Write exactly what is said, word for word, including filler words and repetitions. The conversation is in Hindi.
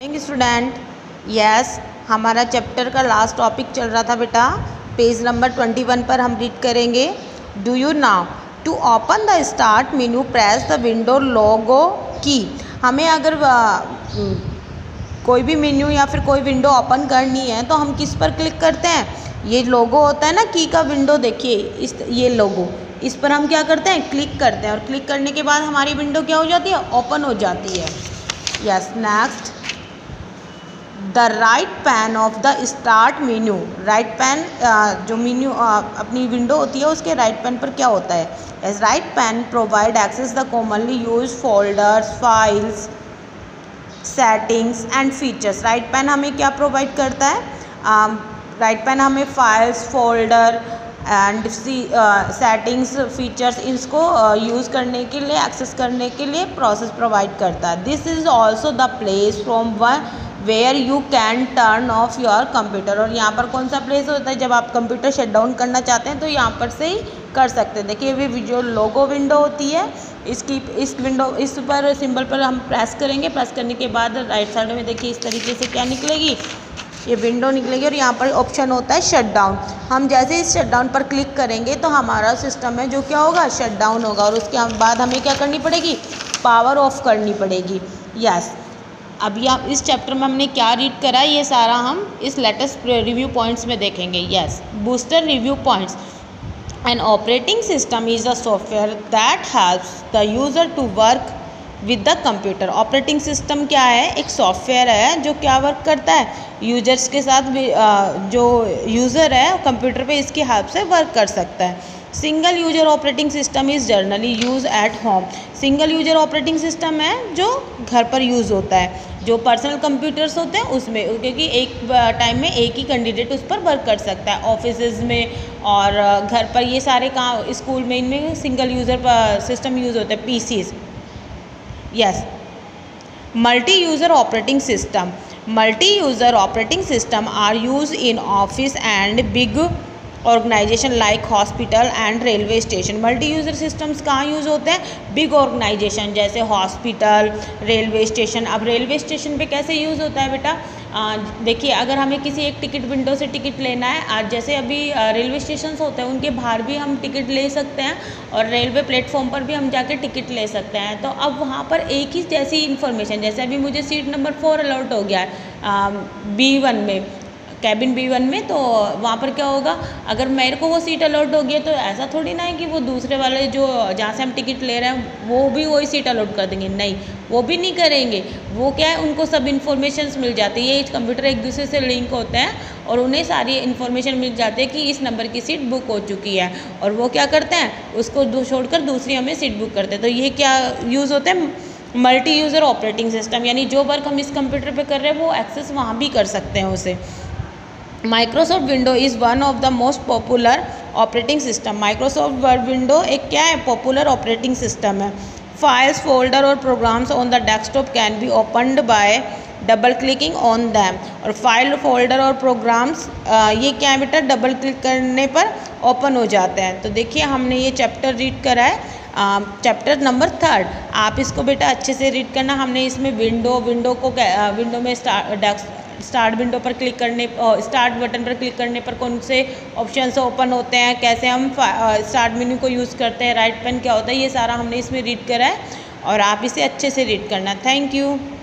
Thank you student. यस, हमारा चैप्टर का लास्ट टॉपिक चल रहा था बेटा। पेज नंबर ट्वेंटी वन पर हम रीड करेंगे। Do you now to open the start menu press the window logo key. हमें अगर आ, कोई भी मेन्यू या फिर कोई विंडो ओपन करनी है तो हम किस पर क्लिक करते हैं? ये लोगो होता है ना की का विंडो, देखिए इस ये लोगो, इस पर हम क्या करते हैं? क्लिक करते हैं और क्लिक करने के बाद हमारी विंडो क्या हो जाती है? ओपन हो जाती है। Yes, next the right pane of the start menu. Right pane जो मेन्यू अपनी विंडो होती है उसके राइट पैन पर क्या होता है? As right pane provide access the commonly use folders, files, settings and features. Right pane हमें क्या प्रोवाइड करता है? राइट uh, पैन हमें files, folder and settings, features इसको यूज़ uh, करने के लिए, एक्सेस करने के लिए प्रोसेस प्रोवाइड करता है। This is also the place from one where you can turn off your computer. और यहाँ पर कौन सा प्लेस होता है? जब आप कंप्यूटर शट डाउन करना चाहते हैं तो यहाँ पर से ही कर सकते हैं। देखिए ये जो लोगो विंडो होती है, इसकी इस विंडो इस पर सिंबल पर हम प्रेस करेंगे। प्रेस करने के बाद राइट साइड में देखिए इस तरीके से क्या निकलेगी? ये विंडो निकलेगी और यहाँ पर ऑप्शन होता है शट डाउन। हम जैसे इस शट डाउन पर क्लिक करेंगे तो हमारा सिस्टम है जो क्या होगा? शट डाउन होगा। और उसके बाद हमें क्या करनी पड़ेगी? पावर ऑफ करनी पड़ेगी। यस, अभी आप इस चैप्टर में हमने क्या रीड करा है ये सारा हम इस लेटेस्ट रिव्यू पॉइंट्स में देखेंगे। Yes, booster review points. An operating system is a software that helps the user to work with the computer. Operating system क्या है? एक सॉफ्टवेयर है जो क्या वर्क करता है? यूजर्स के साथ भी, जो यूज़र है कंप्यूटर पे इसकी हेल्प से वर्क कर सकता है। Single user operating system is generally use at home. Single user operating system है जो घर पर यूज़ होता है। जो पर्सनल कंप्यूटर्स होते हैं उसमें, क्योंकि एक टाइम में एक ही कैंडिडेट उस पर वर्क कर सकता है। ऑफिसेज में और घर पर ये सारे काम, स्कूल में, इनमें सिंगल यूज़र सिस्टम यूज़ होता है, PCs. Yes, multi user operating system. Multi user operating system are use in office and big organisation like hospital and railway station. Multi user systems कहाँ यूज़ होते हैं? बिग ऑर्गेनाइजेशन जैसे हॉस्पिटल, रेलवे स्टेशन। अब रेलवे स्टेशन पे कैसे यूज़ होता है बेटा? देखिए, अगर हमें किसी एक टिकट विंडो से टिकट लेना है, आज जैसे अभी रेलवे स्टेशन होते हैं उनके बाहर भी हम टिकट ले सकते हैं और रेलवे प्लेटफॉर्म पर भी हम जाके टिकट ले सकते हैं। तो अब वहाँ पर एक ही जैसी इन्फॉर्मेशन, जैसे अभी मुझे सीट नंबर फोर अलॉट हो गया है बी वन में, कैबिन बी वन में, तो वहाँ पर क्या होगा? अगर मेरे को वो सीट अलॉट हो गई तो ऐसा थोड़ी ना है कि वो दूसरे वाले जो जहाँ से हम टिकट ले रहे हैं वो भी वही सीट अलॉट कर देंगे। नहीं, वो भी नहीं करेंगे। वो क्या है, उनको सब इन्फॉर्मेशंस मिल जाती है। ये कंप्यूटर एक दूसरे से लिंक होते हैं और उन्हें सारी इन्फॉर्मेशन मिल जाती है कि इस नंबर की सीट बुक हो चुकी है, और वो क्या करते हैं? उसको छोड़कर दूसरी हमें सीट बुक करते हैं। तो ये क्या यूज़ होता है? Multi user operating system. यानी जो वर्क हम इस कंप्यूटर पर कर रहे हैं वो एक्सेस वहाँ भी कर सकते हैं उसे। Microsoft window is one of the most popular operating system. Microsoft Word window एक क्या है? पॉपुलर ऑपरेटिंग सिस्टम है। फाइल्स, फोल्डर और programs on the desktop can be opened by double clicking on them. और फाइल, फोल्डर और प्रोग्राम्स ये क्या है बेटा? डबल क्लिक करने पर ओपन हो जाते हैं। तो देखिए हमने ये चैप्टर रीड करा है, चैप्टर नंबर थर्ड। आप इसको बेटा अच्छे से रीड करना। हमने इसमें विंडो विंडो को विंडो में स्टार्ट स्टार्ट विंडो पर क्लिक करने, स्टार्ट बटन पर क्लिक करने पर कौन से ऑप्शन ओपन होते हैं, कैसे हम स्टार्ट मेन्यू को यूज़ करते हैं, राइट पैन क्या होता है, ये सारा हमने इसमें रीड करा है और आप इसे अच्छे से रीड करना। Thank you.